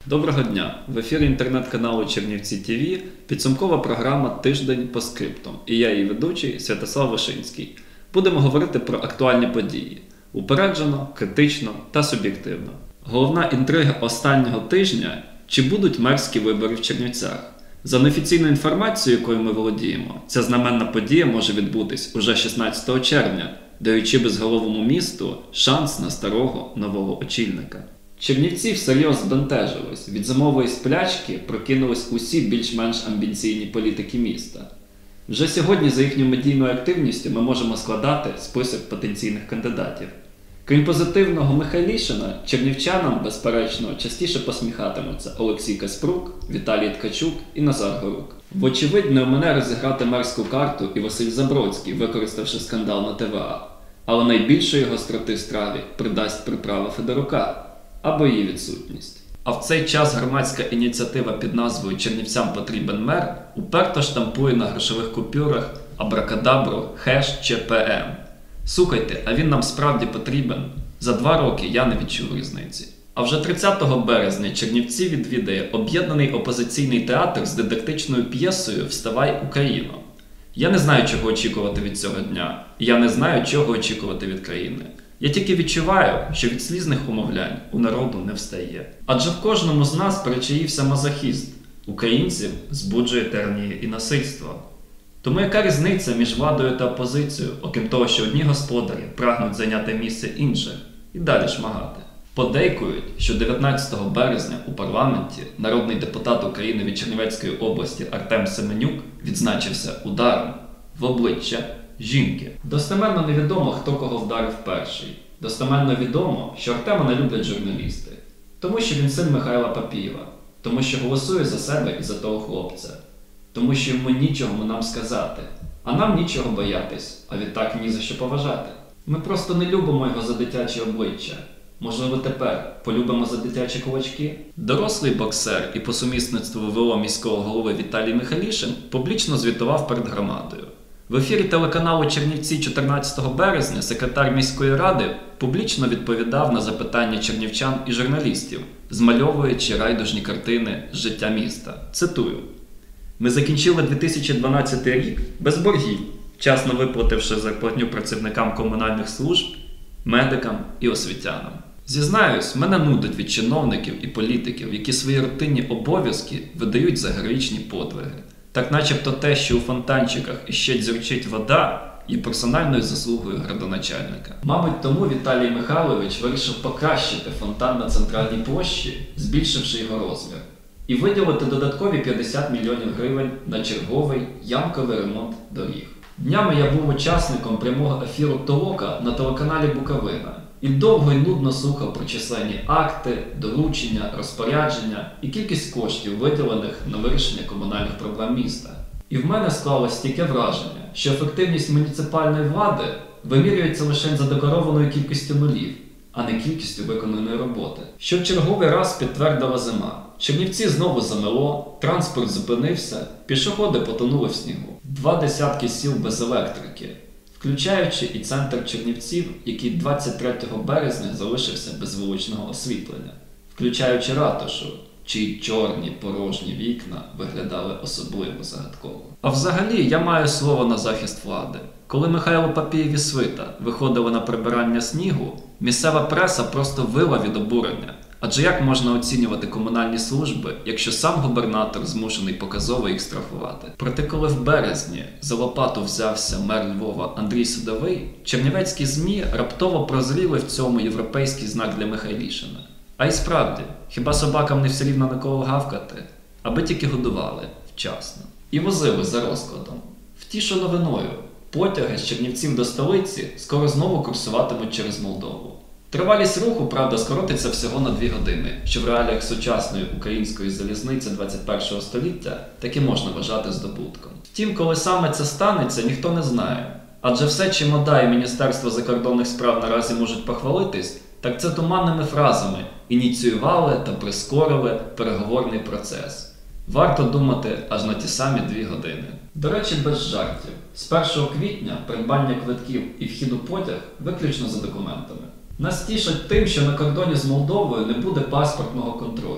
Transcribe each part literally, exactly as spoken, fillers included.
Доброго дня! В ефірі інтернет-каналу Чернівці ТВ підсумкова програма «Тиждень по скриптум» і я її ведучий Святослав Вишинський. Будемо говорити про актуальні події. Упереджено, критично та суб'єктивно. Головна інтрига останнього тижня – чи будуть мерські вибори в Чернівцях? За неофіційною інформацією, якою ми володіємо, ця знаменна подія може відбутись уже шістнадцятого червня, даючи безголовому місту шанс на старого нового очільника. Чернівці всерйоз збентежились. Від зимової сплячки прокинулись усі більш-менш амбіційні політики міста. Вже сьогодні за їхньою медійною активністю ми можемо складати список потенційних кандидатів. Крім позитивного Михайлішина, чернівчанам, безперечно, частіше посміхатимуться Олексій Каспрук, Віталій Ткачук і Назар Горук. Вочевидь, не омине розіграти мерську карту і Василь Забродський, використавши скандал на ТВА. Але найбільшої гостроти страві придасть приправа Федорука або її відсутність. А в цей час громадська ініціатива під назвою «Чернівцям потрібен мер» уперто штампує на грошових купюрах абракадабру хеш ЧПМ. Слухайте, а він нам справді потрібен? За два роки я не відчув різниці. А вже тридцятого березня Чернівці відвідає об'єднаний опозиційний театр з дидактичною п'єсою «Вставай, Україно». Я не знаю, чого очікувати від цього дня. І я не знаю, чого очікувати від країни. Я тільки відчуваю, що від слізних умовлянь у народу не встає. Адже в кожному з нас перечаївся мазохіст. Українців збуджує тернія і насильство. Тому яка різниця між владою та опозицією, окрім того, що одні господарі прагнуть зайняти місце інших і далі шмагати? Подейкують, що дев'ятнадцятого березня у парламенті народний депутат України від Чернівецької області Артем Семенюк відзначився ударом в обличчя жінки. Достеменно невідомо, хто кого вдарив перший. Достеменно відомо, що Артема не люблять журналісти. Тому що він син Михайла Папієва. Тому що голосує за себе і за того хлопця. Тому що йому нічого нам сказати. А нам нічого боятись, а відтак ні за що поважати. Ми просто не любимо його за дитячі обличчя. Можливо, тепер полюбимо за дитячі кулачки? Дорослий боксер і по сумісництву ВВО міського голови Віталій Михайлішин публічно звітував перед громадою. В ефірі телеканалу Чернівці чотирнадцятого березня секретар міської ради публічно відповідав на запитання чернівчан і журналістів, змальовуючи райдужні картини з життя міста. Цитую. «Ми закінчили дві тисячі дванадцятий рік без боргів, вчасно виплативши зарплатню працівникам комунальних служб, медикам і освітянам. Зізнаюсь, мене нудить від чиновників і політиків, які свої рутинні обов'язки видають за героїчні подвиги. Так начебто те, що у фонтанчиках іще дзюрчить вода, є персональною заслугою градоначальника». Мабуть, тому Віталій Михайлович вирішив покращити фонтан на центральній площі, збільшивши його розмір, і виділити додаткові п'ятдесят мільйонів гривень на черговий ямковий ремонт доріг. Днями я був учасником прямого ефіру «Толока» на телеканалі «Буковина» і довго й нудно слухав про численні акти, доручення, розпорядження і кількість коштів, виділених на вирішення комунальних проблем міста. І в мене склалось таке враження, що ефективність муніципальної влади вимірюється лише задекларованою кількістю нулів, а не кількістю виконаної роботи. Що в черговий раз підтвердила зима. Чернівці знову замело, транспорт зупинився, пішоходи потонули в снігу. Два десятки сіл без електрики, включаючи і центр Чернівців, який двадцять третього березня залишився без вуличного освітлення, включаючи ратушу, чиї чорні порожні вікна виглядали особливо загадково. А взагалі, я маю слово на захист влади. Коли Михайло Папієв і свита виходили на прибирання снігу, місцева преса просто вила від обурення. Адже як можна оцінювати комунальні служби, якщо сам губернатор змушений показово їх штрафувати? Проте коли в березні за лопату взявся мер Львова Андрій Судовий, чернівецькі ЗМІ раптово прозріли в цьому європейський знак для Михайлішина. А й справді, хіба собакам не все рівно на кого гавкати? Аби тільки годували вчасно. І возили за розкладом. Втішу новиною, потяги з Чернівців до столиці скоро знову курсуватимуть через Молдову. Тривалість руху, правда, скоротиться всього на дві години, що в реаліях сучасної української залізниці двадцять першого століття таки можна вважати здобутком. Втім, коли саме це станеться, ніхто не знає. Адже все, чим ОДА і Міністерство закордонних справ наразі можуть похвалитись, так це туманними фразами «ініціювали та прискорили переговорний процес». Варто думати аж на ті самі дві години. До речі, без жартів. З першого квітня придбання квитків і вхід у потяг виключно за документами. Нас тішать тим, що на кордоні з Молдовою не буде паспортного контролю.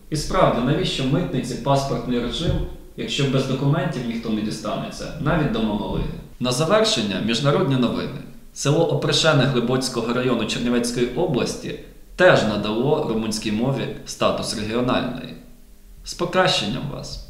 І справді, навіщо митниці паспортний режим, якщо без документів ніхто не дістанеться, навіть до Мамалиги? На завершення міжнародні новини. Село Опришене Глибоцького району Чернівецької області теж надало румунській мові статус регіональної. З покращенням вас!